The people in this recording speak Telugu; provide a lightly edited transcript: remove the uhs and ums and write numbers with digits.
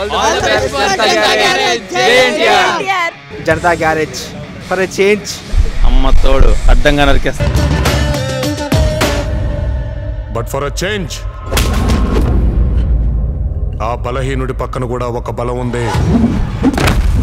Janata garage for a change. అమ్మ తోడు అడ్డంగా నరికేస్తా. బట్ ఫర్ ఎ చేంజ్ ఆ బలహీనుడి పక్కన కూడా ఒక బలం ఉంది.